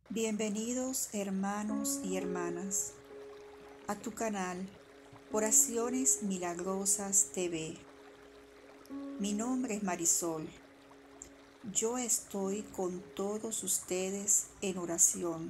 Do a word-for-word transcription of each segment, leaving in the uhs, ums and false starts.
Bienvenidos hermanos y hermanas a tu canal Oraciones Milagrosas T V. Mi nombre es Marisol. Yo estoy con todos ustedes en oración.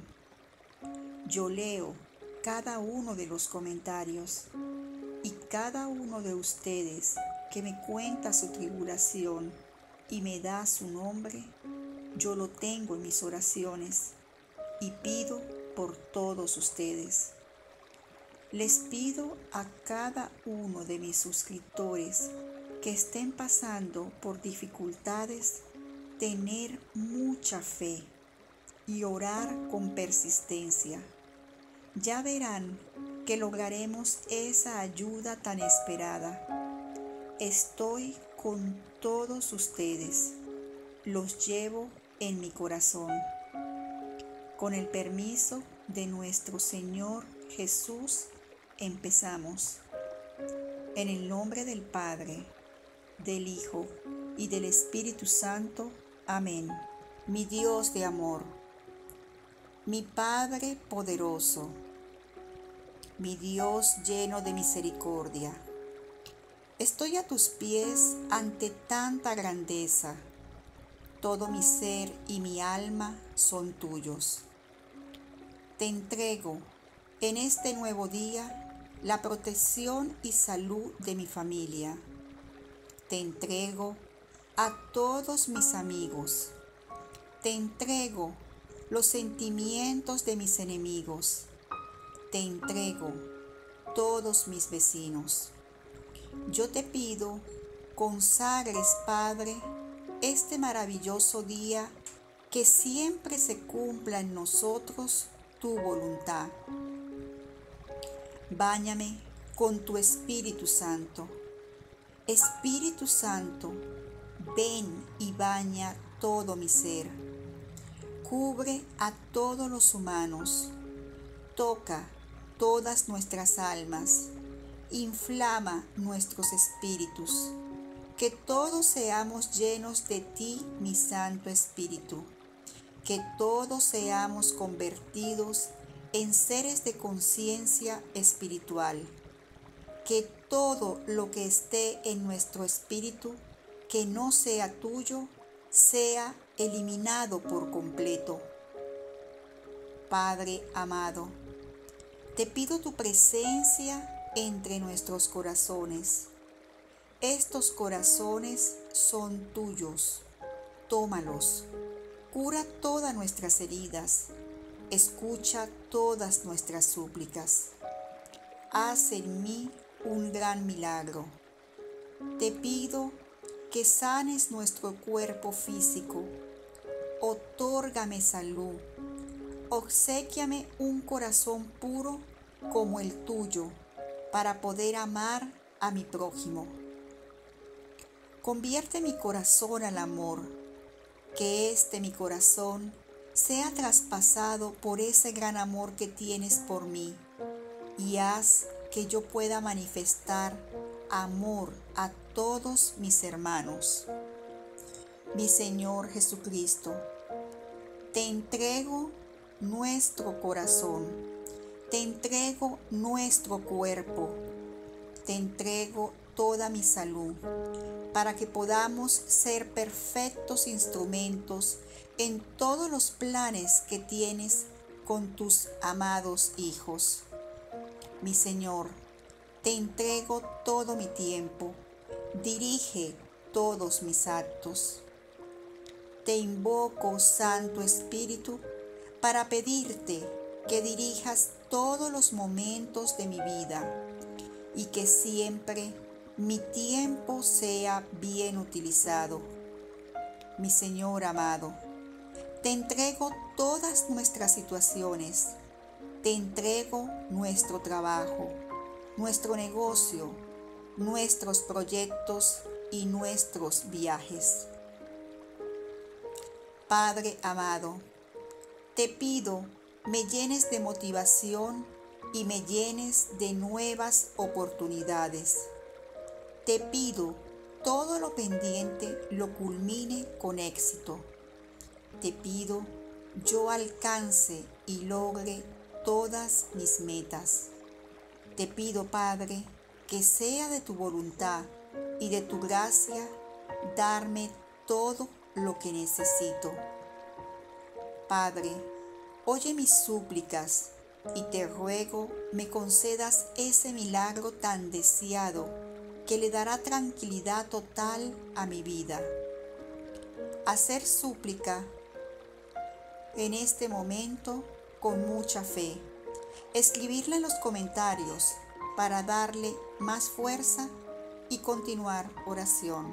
Yo leo cada uno de los comentarios y cada uno de ustedes que me cuenta su tribulación y me da su nombre, yo lo tengo en mis oraciones y pido por todos ustedes. Les pido a cada uno de mis suscriptores que estén pasando por dificultades, tener mucha fe y orar con persistencia. Ya verán que lograremos esa ayuda tan esperada. Estoy con todos ustedes. Los llevo en mi corazón. Con el permiso de nuestro Señor Jesús, empezamos. En el nombre del Padre, del Hijo y del Espíritu Santo. Amén. Mi Dios de amor, mi Padre poderoso, mi Dios lleno de misericordia, estoy a tus pies ante tanta grandeza. Todo mi ser y mi alma son tuyos. Te entrego en este nuevo día la protección y salud de mi familia. Te entrego a todos mis amigos. Te entrego los sentimientos de mis enemigos. Te entrego todos mis vecinos. Yo te pido, consagres, Padre, este maravilloso día, que siempre se cumpla en nosotros tu voluntad. Báñame con tu Espíritu Santo. Espíritu Santo, ven y baña todo mi ser. Cubre a todos los humanos. Toca todas nuestras almas. Inflama nuestros espíritus. Que todos seamos llenos de ti, mi Santo Espíritu. Que todos seamos convertidos en seres de conciencia espiritual. Que todo lo que esté en nuestro espíritu, que no sea tuyo, sea eliminado por completo. Padre amado, te pido tu presencia entre nuestros corazones. Estos corazones son tuyos. Tómalos. Cura todas nuestras heridas. Escucha todas nuestras súplicas. Haz en mí un gran milagro. Te pido que sanes nuestro cuerpo físico. Otórgame salud. Obséquiame un corazón puro como el tuyo para poder amar a mi prójimo. Convierte mi corazón al amor, que este mi corazón sea traspasado por ese gran amor que tienes por mí, y haz que yo pueda manifestar amor a todos mis hermanos. Mi Señor Jesucristo, te entrego nuestro corazón, te entrego nuestro cuerpo, te entrego toda mi salud, para que podamos ser perfectos instrumentos en todos los planes que tienes con tus amados hijos. Mi Señor, te entrego todo mi tiempo, dirige todos mis actos. Te invoco, Santo Espíritu, para pedirte que dirijas todos los momentos de mi vida y que siempre mi tiempo sea bien utilizado. Mi Señor amado, te entrego todas nuestras situaciones. Te entrego nuestro trabajo, nuestro negocio, nuestros proyectos y nuestros viajes. Padre amado, te pido me llenes de motivación y me llenes de nuevas oportunidades. Te pido todo lo pendiente lo culmine con éxito. Te pido yo alcance y logre todas mis metas. Te pido, Padre, que sea de tu voluntad y de tu gracia darme todo lo que necesito. Padre, oye mis súplicas y te ruego me concedas ese milagro tan deseado que le dará tranquilidad total a mi vida. Hacer súplica en este momento con mucha fe. Escribirla en los comentarios para darle más fuerza y continuar oración.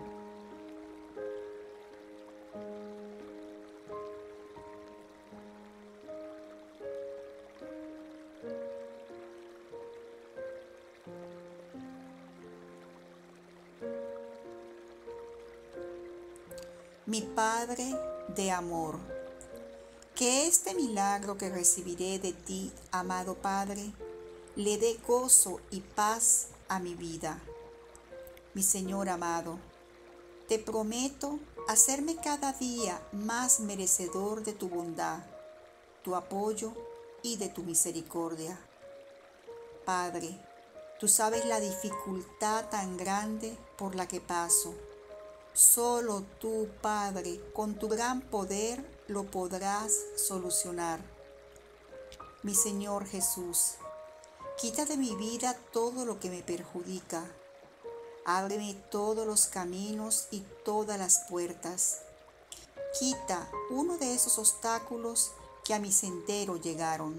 Mi Padre de amor, que este milagro que recibiré de ti, amado Padre, le dé gozo y paz a mi vida. Mi Señor amado, te prometo hacerme cada día más merecedor de tu bondad, tu apoyo y de tu misericordia. Padre, tú sabes la dificultad tan grande por la que paso. Solo tú, Padre, con tu gran poder lo podrás solucionar. Mi Señor Jesús, quita de mi vida todo lo que me perjudica. Ábreme todos los caminos y todas las puertas. Quita uno de esos obstáculos que a mi sendero llegaron.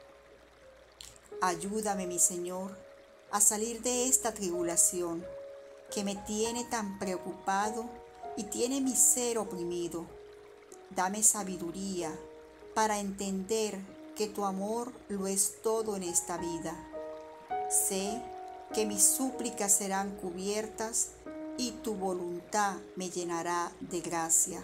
Ayúdame, mi Señor, a salir de esta tribulación que me tiene tan preocupado y tiene mi ser oprimido. Dame sabiduría para entender que tu amor lo es todo en esta vida. Sé que mis súplicas serán cubiertas y tu voluntad me llenará de gracia.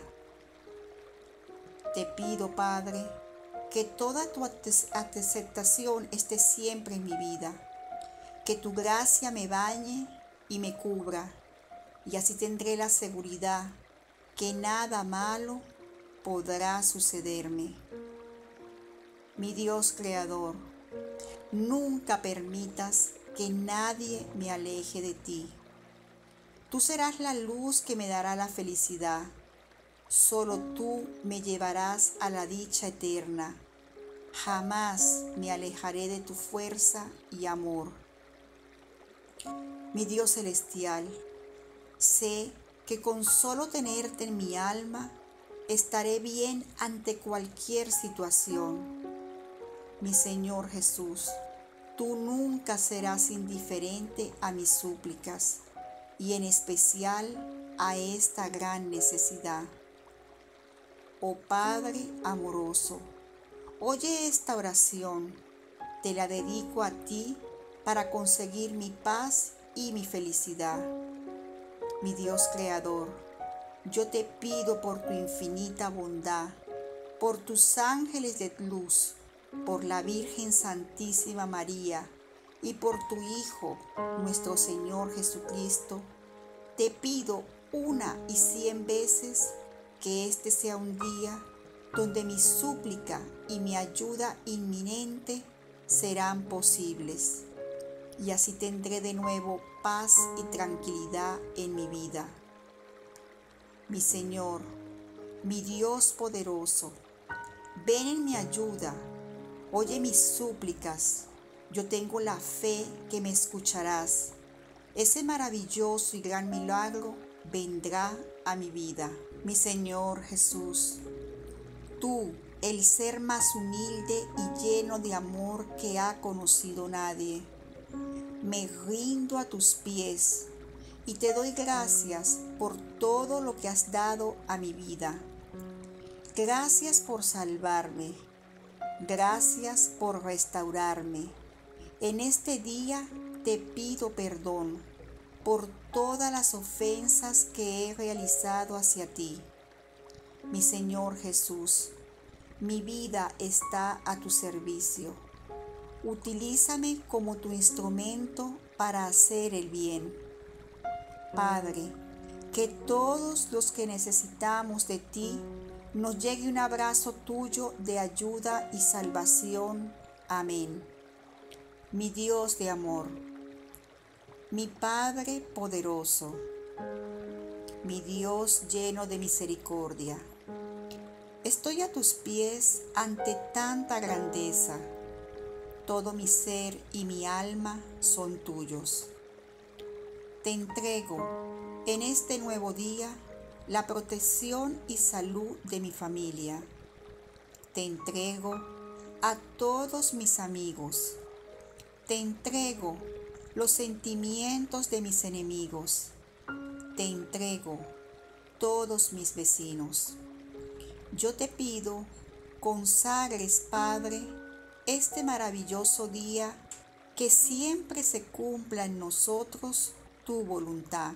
Te pido, Padre, que toda tu aceptación esté siempre en mi vida, que tu gracia me bañe y me cubra, y así tendré la seguridad que nada malo podrá sucederme. Mi Dios Creador, nunca permitas que nadie me aleje de ti. Tú serás la luz que me dará la felicidad. Solo tú me llevarás a la dicha eterna. Jamás me alejaré de tu fuerza y amor. Mi Dios celestial, sé que con solo tenerte en mi alma estaré bien ante cualquier situación. Mi Señor Jesús, tú nunca serás indiferente a mis súplicas y en especial a esta gran necesidad. Oh Padre amoroso, oye esta oración, te la dedico a ti para conseguir mi paz y mi felicidad. Mi Dios Creador, yo te pido por tu infinita bondad, por tus ángeles de luz, por la Virgen Santísima María y por tu Hijo, nuestro Señor Jesucristo, te pido una y cien veces que este sea un día donde mi súplica y mi ayuda inminente serán posibles. Y así tendré de nuevo paz y tranquilidad en mi vida. Mi Señor, mi Dios poderoso, ven en mi ayuda, oye mis súplicas, yo tengo la fe que me escucharás. Ese maravilloso y gran milagro vendrá a mi vida. Mi Señor Jesús, tú, el ser más humilde y lleno de amor que ha conocido nadie, me rindo a tus pies y te doy gracias por todo lo que has dado a mi vida. Gracias por salvarme. Gracias por restaurarme. En este día te pido perdón por todas las ofensas que he realizado hacia ti. Mi Señor Jesús, mi vida está a tu servicio. Utilízame como tu instrumento para hacer el bien. Padre, que todos los que necesitamos de ti nos llegue un abrazo tuyo de ayuda y salvación. Amén. Mi Dios de amor, mi Padre poderoso, mi Dios lleno de misericordia, estoy a tus pies ante tanta grandeza. Todo mi ser y mi alma son tuyos. Te entrego en este nuevo día la protección y salud de mi familia. Te entrego a todos mis amigos. Te entrego los sentimientos de mis enemigos. Te entrego todos mis vecinos. Yo te pido, consagres, Padre, este maravilloso día, que siempre se cumpla en nosotros tu voluntad.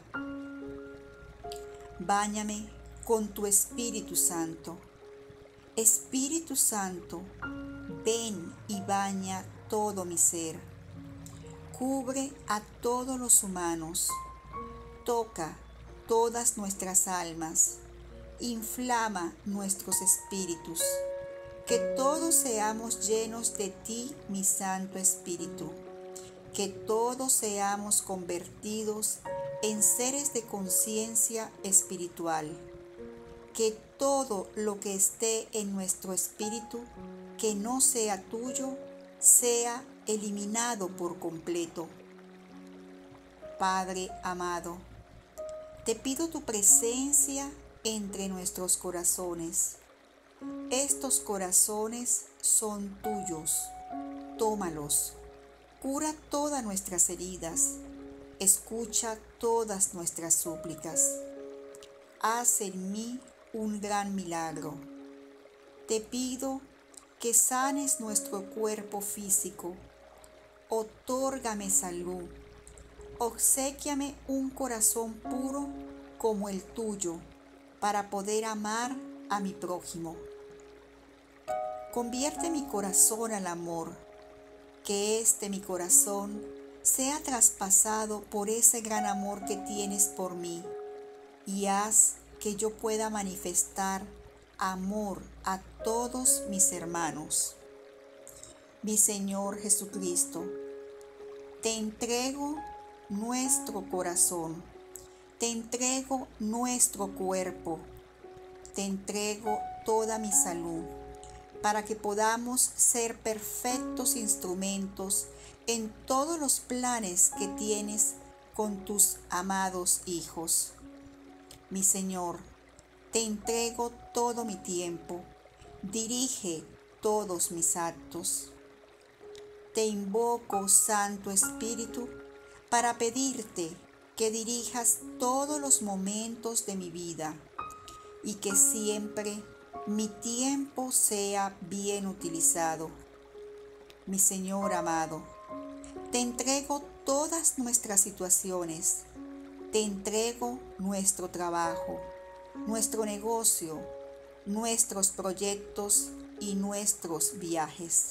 Báñame con tu Espíritu Santo. Espíritu Santo, ven y baña todo mi ser. Cubre a todos los humanos. Toca todas nuestras almas. Inflama nuestros espíritus. Que todos seamos llenos de ti, mi Santo Espíritu. Que todos seamos convertidos en seres de conciencia espiritual. Que todo lo que esté en nuestro espíritu, que no sea tuyo, sea eliminado por completo. Padre amado, te pido tu presencia entre nuestros corazones. Estos corazones son tuyos. Tómalos. Cura todas nuestras heridas. Escucha todas nuestras súplicas. Haz en mí un gran milagro. Te pido que sanes nuestro cuerpo físico. Otórgame salud. Obséquiame un corazón puro como el tuyo, para poder amar a mi prójimo. Convierte mi corazón al amor, que este mi corazón sea traspasado por ese gran amor que tienes por mí, y haz que yo pueda manifestar amor a todos mis hermanos. Mi Señor Jesucristo, te entrego nuestro corazón, te entrego nuestro cuerpo, te entrego toda mi salud, para que podamos ser perfectos instrumentos en todos los planes que tienes con tus amados hijos. Mi Señor, te entrego todo mi tiempo, dirige todos mis actos. Te invoco, Santo Espíritu, para pedirte que dirijas todos los momentos de mi vida y que siempre mi tiempo sea bien utilizado. Mi Señor amado, te entrego todas nuestras situaciones, te entrego nuestro trabajo, nuestro negocio, nuestros proyectos y nuestros viajes.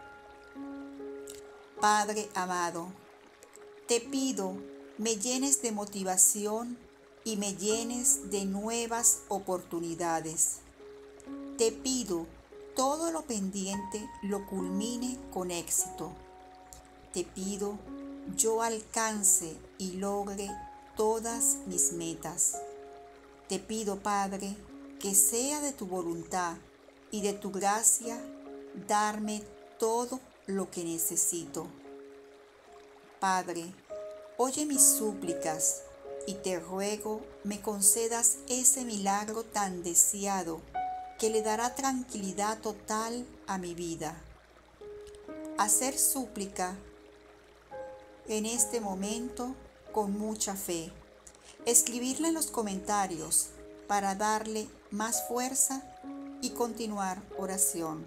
Padre amado, te pido me llenes de motivación y me llenes de nuevas oportunidades. Te pido todo lo pendiente lo culmine con éxito. Te pido yo alcance y logre todas mis metas. Te pido, Padre, que sea de tu voluntad y de tu gracia darme todo lo que necesito. Padre, oye mis súplicas y te ruego me concedas ese milagro tan deseado que le dará tranquilidad total a mi vida. Hacer súplica en este momento con mucha fe. Escribirla en los comentarios para darle más fuerza y continuar oración.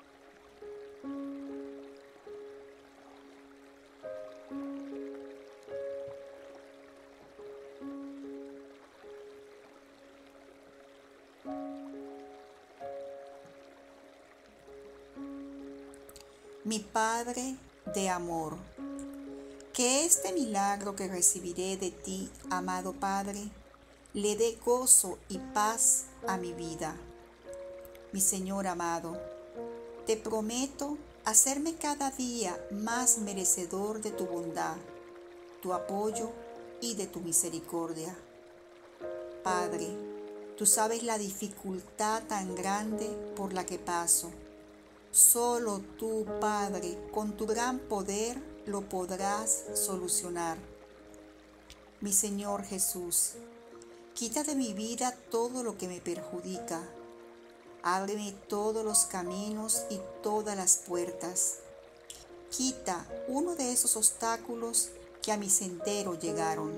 Mi Padre de amor, que este milagro que recibiré de ti, amado Padre, le dé gozo y paz a mi vida. Mi Señor amado, te prometo hacerme cada día más merecedor de tu bondad, tu apoyo y de tu misericordia. Padre, tú sabes la dificultad tan grande por la que paso. Solo tú, Padre, con tu gran poder lo podrás solucionar. Mi Señor Jesús, quita de mi vida todo lo que me perjudica. Ábreme todos los caminos y todas las puertas. Quita uno de esos obstáculos que a mi sendero llegaron.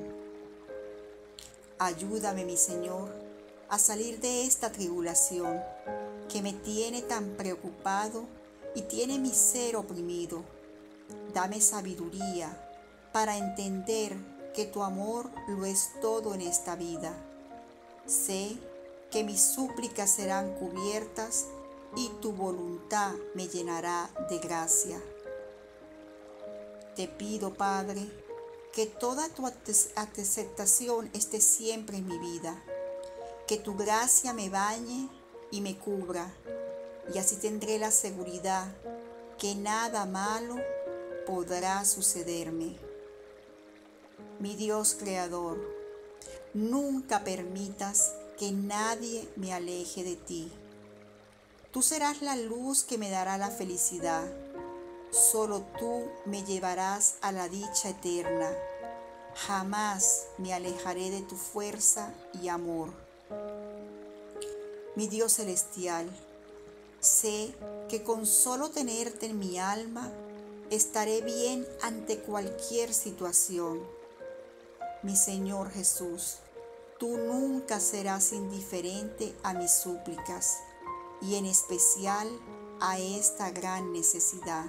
Ayúdame, mi Señor, a salir de esta tribulación que me tiene tan preocupado y tiene mi ser oprimido. Dame sabiduría para entender que tu amor lo es todo en esta vida. Sé que mis súplicas serán cubiertas y tu voluntad me llenará de gracia. Te pido, Padre, que toda tu aceptación esté siempre en mi vida, que tu gracia me bañe y me cubra, y así tendré la seguridad que nada malo podrá sucederme. Mi Dios Creador, nunca permitas que nadie me aleje de ti. Tú serás la luz que me dará la felicidad. Solo tú me llevarás a la dicha eterna. Jamás me alejaré de tu fuerza y amor. Mi Dios celestial, sé que con solo tenerte en mi alma estaré bien ante cualquier situación. Mi Señor Jesús, tú nunca serás indiferente a mis súplicas y en especial a esta gran necesidad.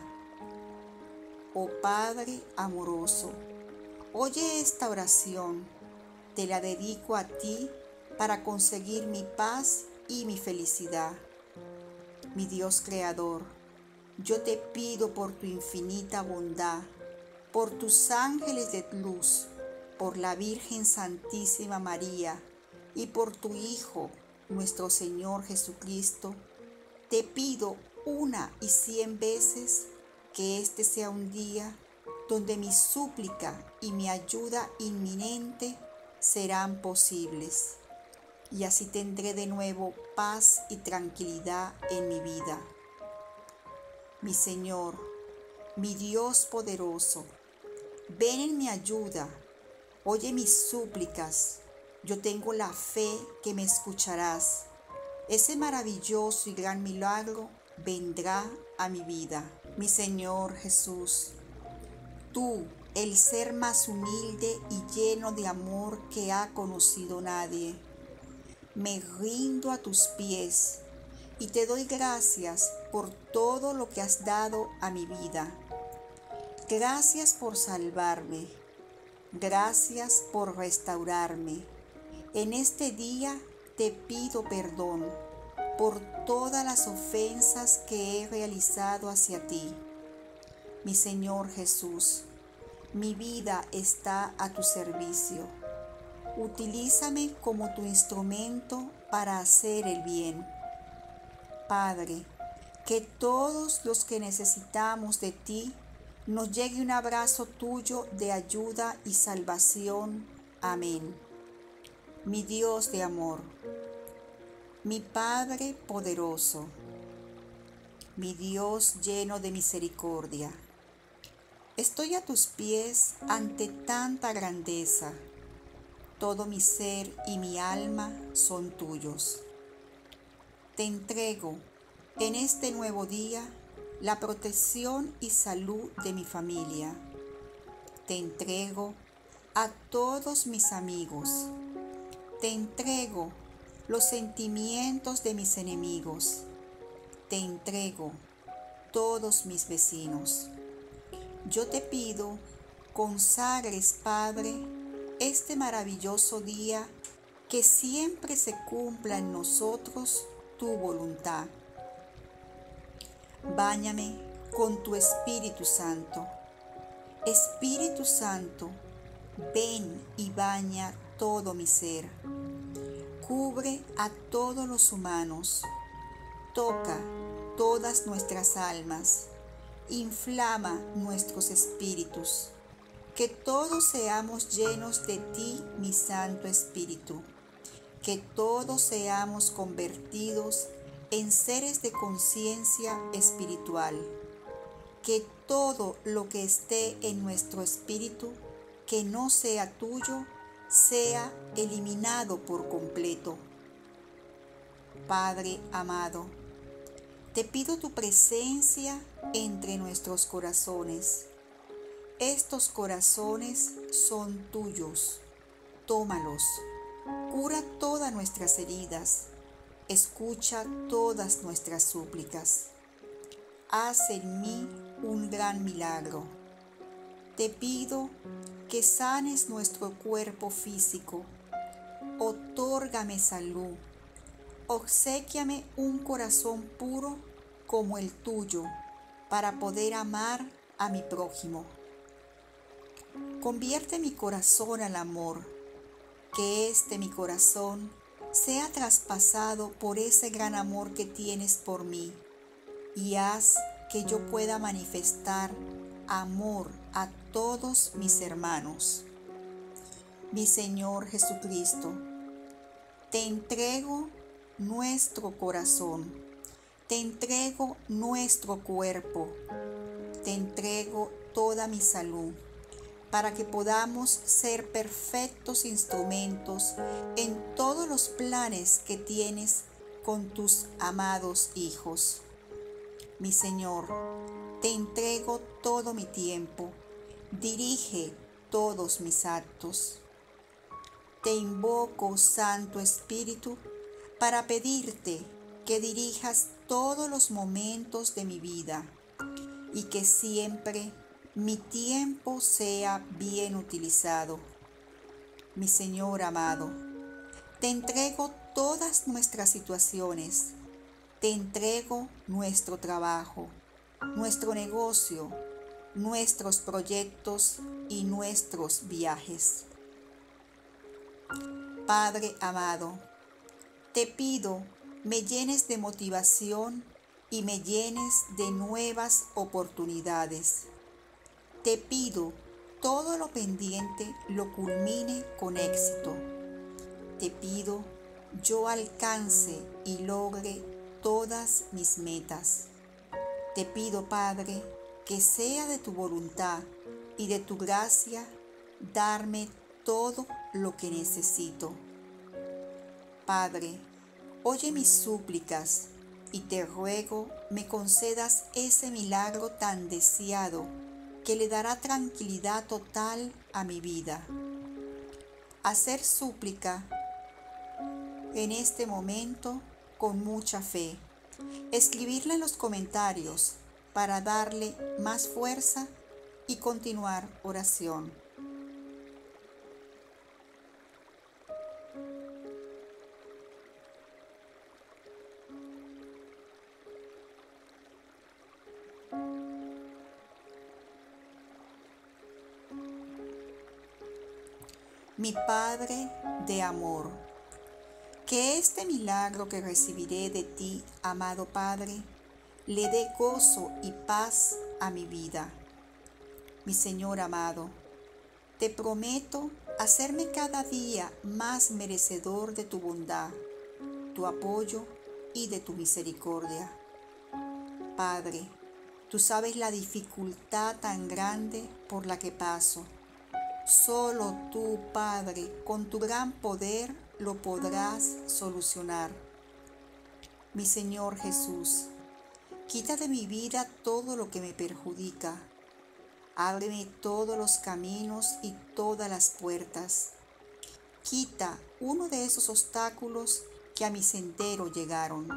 Oh Padre amoroso, oye esta oración, te la dedico a ti para conseguir mi paz y mi felicidad. Mi Dios Creador, yo te pido por tu infinita bondad, por tus ángeles de luz, por la Virgen Santísima María y por tu Hijo, nuestro Señor Jesucristo, te pido una y cien veces que este sea un día donde mi súplica y mi ayuda inminente serán posibles, y así tendré de nuevo paz y tranquilidad en mi vida. Mi Señor, mi Dios poderoso, ven en mi ayuda, oye mis súplicas, yo tengo la fe que me escucharás. Ese maravilloso y gran milagro vendrá a mi vida. Mi Señor Jesús, tú, el ser más humilde y lleno de amor que ha conocido nadie, me rindo a tus pies y te doy gracias por todo lo que has dado a mi vida. Gracias por salvarme. Gracias por restaurarme. En este día te pido perdón por todas las ofensas que he realizado hacia ti. Mi Señor Jesús, mi vida está a tu servicio. Utilízame como tu instrumento para hacer el bien. Padre, que todos los que necesitamos de ti nos llegue un abrazo tuyo de ayuda y salvación. Amén. Mi Dios de amor, mi Padre poderoso, mi Dios lleno de misericordia, estoy a tus pies ante tanta grandeza. Todo mi ser y mi alma son tuyos. Te entrego en este nuevo día la protección y salud de mi familia. Te entrego a todos mis amigos. Te entrego los sentimientos de mis enemigos. Te entrego todos mis vecinos. Yo te pido, consagres, Padre, este maravilloso día, que siempre se cumpla en nosotros tu voluntad. Báñame con tu Espíritu Santo. Espíritu Santo, ven y baña todo mi ser. Cubre a todos los humanos. toca todas nuestras almas, inflama nuestros espíritus, que todos seamos llenos de ti, mi Santo Espíritu, que todos seamos convertidos en seres de conciencia espiritual, que todo lo que esté en nuestro espíritu que no sea tuyo sea eliminado por completo. Padre amado, te pido tu presencia entre nuestros corazones. Estos corazones son tuyos. Tómalos. Cura todas nuestras heridas. Escucha todas nuestras súplicas. Haz en mí un gran milagro. Te pido que sanes nuestro cuerpo físico. Otórgame salud. Obséquiame un corazón puro como el tuyo para poder amar a mi prójimo. Convierte mi corazón al amor, que este mi corazón sea traspasado por ese gran amor que tienes por mí, y haz que yo pueda manifestar amor a todos mis hermanos. Mi Señor Jesucristo, te entrego nuestro corazón, te entrego nuestro cuerpo, te entrego toda mi salud, para que podamos ser perfectos instrumentos en todos los planes que tienes con tus amados hijos. Mi Señor, te entrego todo mi tiempo, dirige todos mis actos. Te invoco, Santo Espíritu, para pedirte que dirijas todos los momentos de mi vida y que siempre mi tiempo sea bien utilizado. Mi Señor amado, te entrego todas nuestras situaciones, te entrego nuestro trabajo, nuestro negocio, nuestros proyectos y nuestros viajes. Padre amado, te pido me llenes de motivación y me llenes de nuevas oportunidades. Te pido todo lo pendiente lo culmine con éxito. Te pido yo alcance y logre todas mis metas. Te pido, Padre, que sea de tu voluntad y de tu gracia darme todo lo que necesito. Padre, oye mis súplicas y te ruego me concedas ese milagro tan deseado que le dará tranquilidad total a mi vida. Hacer súplica en este momento con mucha fe. Escribirla en los comentarios para darle más fuerza y continuar oración. Mi Padre de amor, que este milagro que recibiré de ti, amado Padre, le dé gozo y paz a mi vida. Mi Señor amado, te prometo hacerme cada día más merecedor de tu bondad, tu apoyo y de tu misericordia. Padre, tú sabes la dificultad tan grande por la que paso. Solo tú, Padre, con tu gran poder lo podrás solucionar. Mi Señor Jesús, quita de mi vida todo lo que me perjudica. Ábreme todos los caminos y todas las puertas. Quita uno de esos obstáculos que a mi sendero llegaron.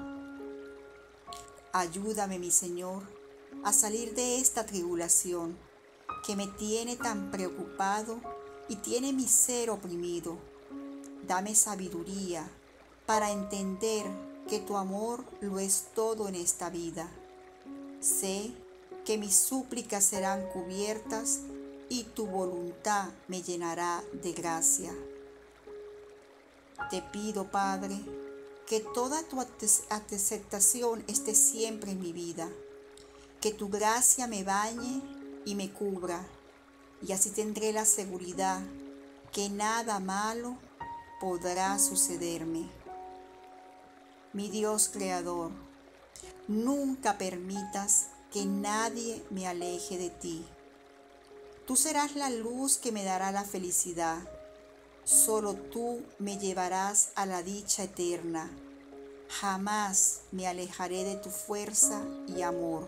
Ayúdame, mi Señor, a salir de esta tribulación que me tiene tan preocupado y tiene mi ser oprimido. Dame sabiduría para entender que tu amor lo es todo en esta vida. Sé que mis súplicas serán cubiertas y tu voluntad me llenará de gracia. Te pido, Padre, que toda tu aceptación esté siempre en mi vida, que tu gracia me bañe y me cubra, y así tendré la seguridad que nada malo podrá sucederme. Mi Dios Creador, nunca permitas que nadie me aleje de ti. Tú serás la luz que me dará la felicidad. Solo tú me llevarás a la dicha eterna. Jamás me alejaré de tu fuerza y amor.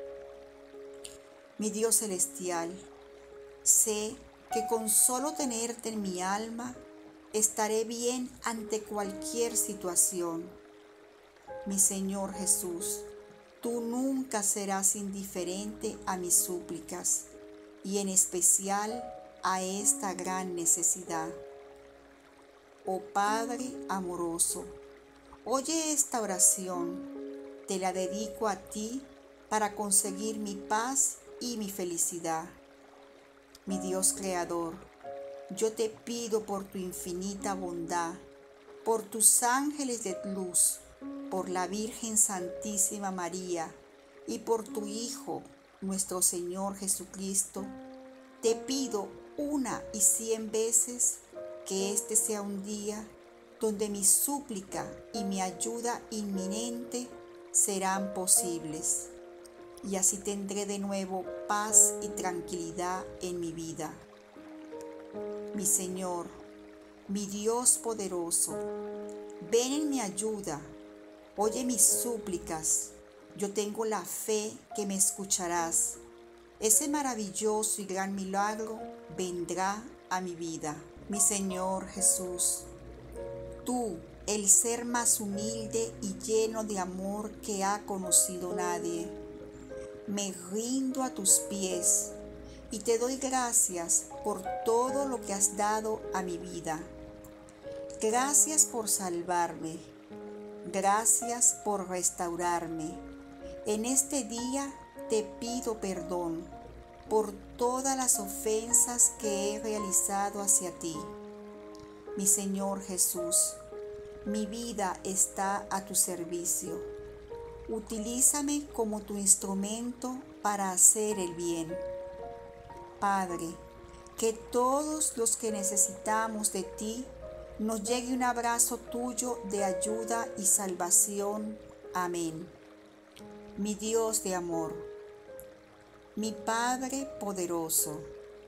Mi Dios celestial, sé que con solo tenerte en mi alma, estaré bien ante cualquier situación. Mi Señor Jesús, tú nunca serás indiferente a mis súplicas, y en especial a esta gran necesidad. Oh Padre amoroso, oye esta oración, te la dedico a ti para conseguir mi paz y mi felicidad. Mi Dios Creador, yo te pido por tu infinita bondad, por tus ángeles de luz, por la Virgen Santísima María y por tu Hijo, nuestro Señor Jesucristo, te pido una y cien veces que este sea un día donde mi súplica y mi ayuda inminente serán posibles, y así tendré de nuevo paz y tranquilidad en mi vida. Mi Señor, mi Dios poderoso, ven en mi ayuda, oye mis súplicas, yo tengo la fe que me escucharás. Ese maravilloso y gran milagro vendrá a mi vida. Mi Señor Jesús, tú, el ser más humilde y lleno de amor que ha conocido nadie, me rindo a tus pies y te doy gracias por todo lo que has dado a mi vida. Gracias por salvarme, gracias por restaurarme. En este día te pido perdón por todas las ofensas que he realizado hacia ti. Mi Señor Jesús, mi vida está a tu servicio. Utilízame como tu instrumento para hacer el bien. Padre, que todos los que necesitamos de ti nos llegue un abrazo tuyo de ayuda y salvación. Amén. Mi Dios de amor, mi Padre poderoso,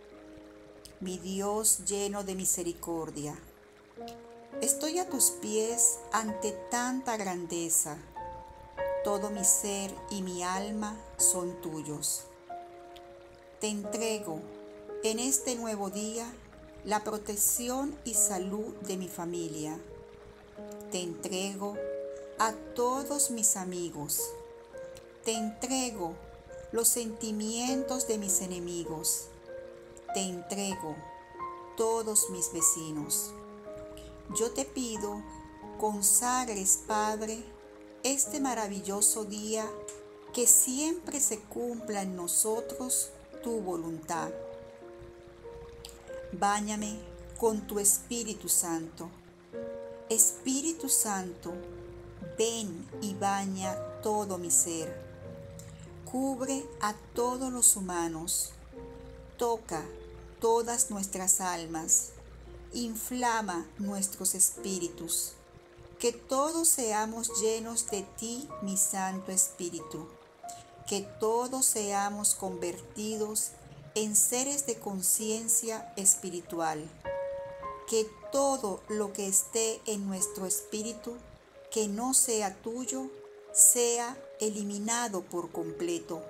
mi Dios lleno de misericordia, estoy a tus pies ante tanta grandeza. Todo mi ser y mi alma son tuyos. Te entrego en este nuevo día la protección y salud de mi familia. Te entrego a todos mis amigos. Te entrego los sentimientos de mis enemigos. Te entrego todos mis vecinos. Yo te pido, consagres, Padre, este maravilloso día, que siempre se cumpla en nosotros tu voluntad. Báñame con tu Espíritu Santo. Espíritu Santo, ven y baña todo mi ser. Cubre a todos los humanos. Toca todas nuestras almas. Inflama nuestros espíritus. Que todos seamos llenos de ti, mi Santo Espíritu. Que todos seamos convertidos en seres de conciencia espiritual. Que todo lo que esté en nuestro espíritu, que no sea tuyo, sea eliminado por completo.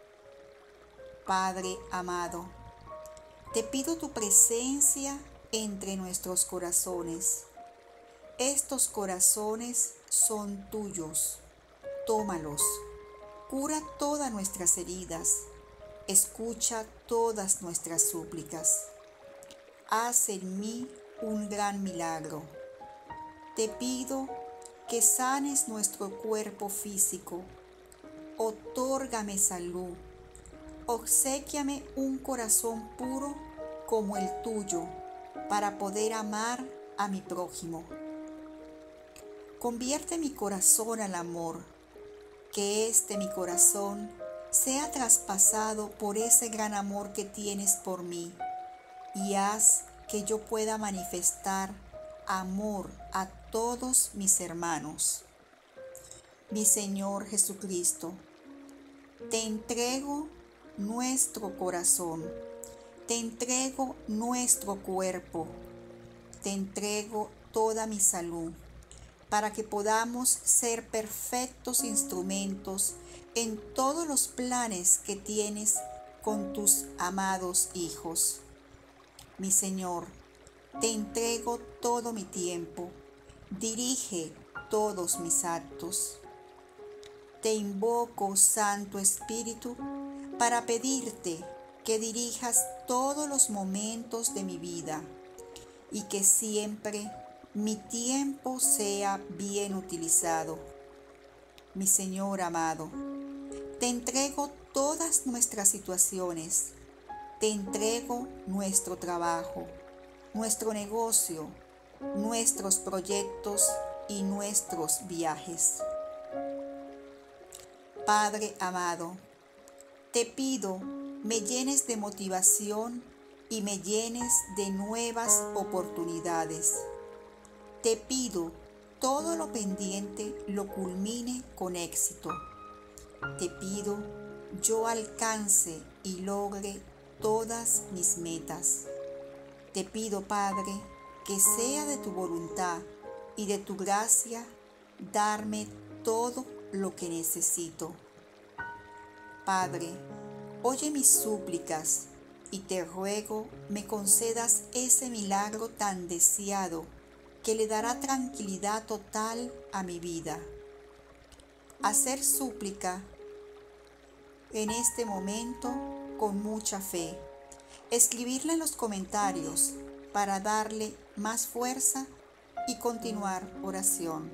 Padre amado, te pido tu presencia entre nuestros corazones. Estos corazones son tuyos. Tómalos. Cura todas nuestras heridas. Escucha todas nuestras súplicas. Haz en mí un gran milagro. Te pido que sanes nuestro cuerpo físico. Otórgame salud. Obséquiame un corazón puro como el tuyo, para poder amar a mi prójimo. Convierte mi corazón al amor, que este mi corazón sea traspasado por ese gran amor que tienes por mí, y haz que yo pueda manifestar amor a todos mis hermanos. Mi Señor Jesucristo, te entrego nuestro corazón, te entrego nuestro cuerpo, te entrego toda mi salud, para que podamos ser perfectos instrumentos en todos los planes que tienes con tus amados hijos. Mi Señor, te entrego todo mi tiempo, dirige todos mis actos. Te invoco, Santo Espíritu, para pedirte que dirijas todos los momentos de mi vida y que siempre mi tiempo sea bien utilizado. Mi Señor amado, te entrego todas nuestras situaciones, te entrego nuestro trabajo, nuestro negocio, nuestros proyectos y nuestros viajes. Padre amado, te pido me llenes de motivación y me llenes de nuevas oportunidades. Te pido todo lo pendiente lo culmine con éxito. Te pido yo alcance y logre todas mis metas. Te pido, Padre, que sea de tu voluntad y de tu gracia darme todo lo que necesito. Padre, oye mis súplicas y te ruego me concedas ese milagro tan deseado que le dará tranquilidad total a mi vida. Hacer súplica en este momento con mucha fe. Escribirla en los comentarios para darle más fuerza y continuar oración.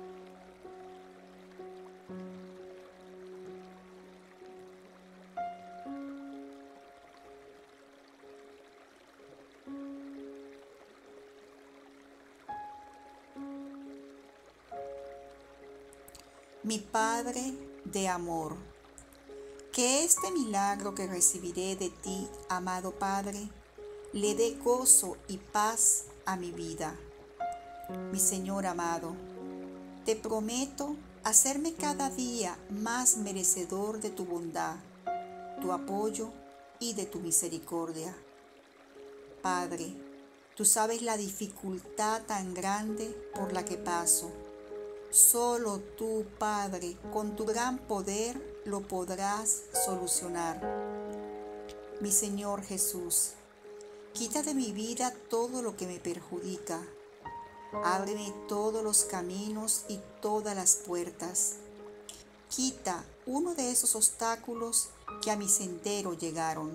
Mi Padre de amor, que este milagro que recibiré de ti, amado Padre, le dé gozo y paz a mi vida. Mi Señor amado, te prometo hacerme cada día más merecedor de tu bondad, tu apoyo y de tu misericordia. Padre, tú sabes la dificultad tan grande por la que paso. Solo tú, Padre, con tu gran poder lo podrás solucionar. Mi Señor Jesús, quita de mi vida todo lo que me perjudica. Ábreme todos los caminos y todas las puertas. Quita uno de esos obstáculos que a mi sendero llegaron.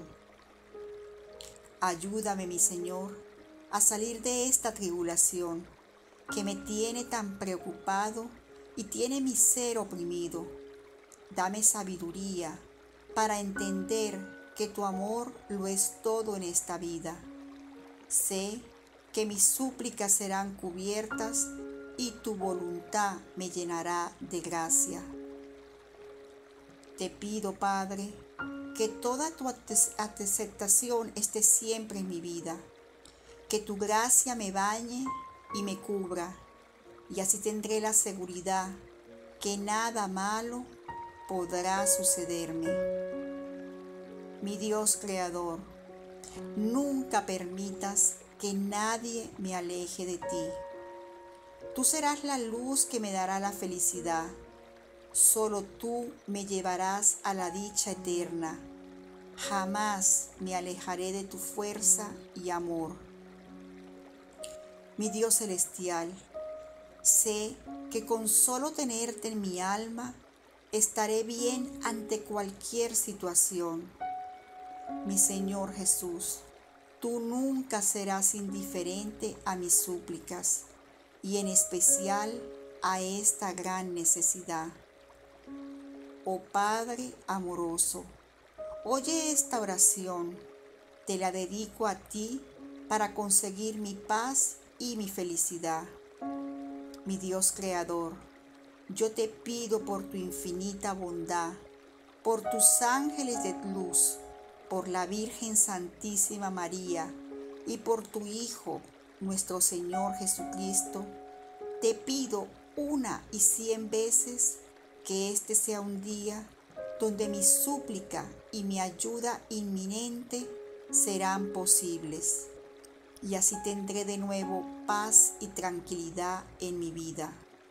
Ayúdame, mi Señor, a salir de esta tribulación que me tiene tan preocupado y tiene mi ser oprimido. Dame sabiduría para entender que tu amor lo es todo en esta vida. Sé que mis súplicas serán cubiertas y tu voluntad me llenará de gracia. Te pido, Padre, que toda tu aceptación esté siempre en mi vida, que tu gracia me bañe y me cubra, y así tendré la seguridad que nada malo podrá sucederme. Mi Dios Creador, nunca permitas que nadie me aleje de ti. Tú serás la luz que me dará la felicidad. Solo tú me llevarás a la dicha eterna. Jamás me alejaré de tu fuerza y amor. Mi Dios celestial, sé que con solo tenerte en mi alma estaré bien ante cualquier situación. Mi Señor Jesús, tú nunca serás indiferente a mis súplicas y en especial a esta gran necesidad. Oh Padre amoroso, oye esta oración, te la dedico a ti para conseguir mi paz y mi felicidad. mi Dios creador, yo te pido por tu infinita bondad, por tus ángeles de luz, por la Virgen Santísima María y por tu Hijo, nuestro Señor Jesucristo, te pido una y cien veces que este sea un día donde mi súplica y mi ayuda inminente serán posibles, y así tendré de nuevo paz y tranquilidad en mi vida.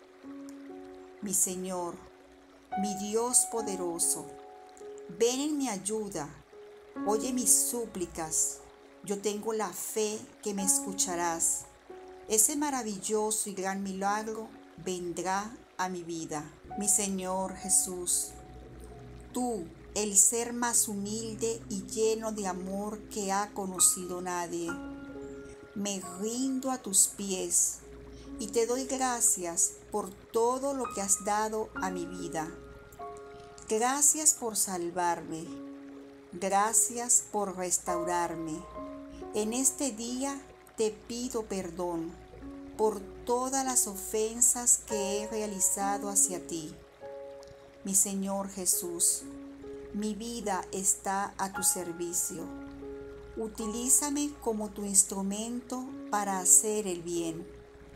Mi Señor, mi Dios poderoso, ven en mi ayuda, oye mis súplicas, yo tengo la fe que me escucharás. Ese maravilloso y gran milagro vendrá a mi vida. Mi Señor Jesús, tú, el ser más humilde y lleno de amor que ha conocido nadie, me rindo a tus pies y te doy gracias por todo lo que has dado a mi vida. Gracias por salvarme, gracias por restaurarme. En este día te pido perdón por todas las ofensas que he realizado hacia ti. Mi Señor Jesús, mi vida está a tu servicio. Utilízame como tu instrumento para hacer el bien.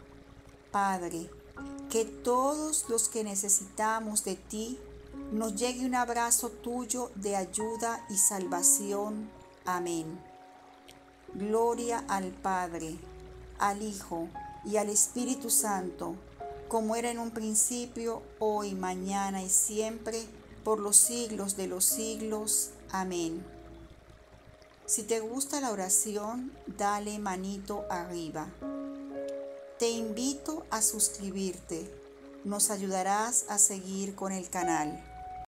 Padre, que todos los que necesitamos de ti nos llegue un abrazo tuyo de ayuda y salvación. Amén. Gloria al Padre, al Hijo y al Espíritu Santo, como era en un principio, hoy, mañana y siempre, por los siglos de los siglos. Amén. Si te gusta la oración, dale manito arriba. Te invito a suscribirte. Nos ayudarás a seguir con el canal.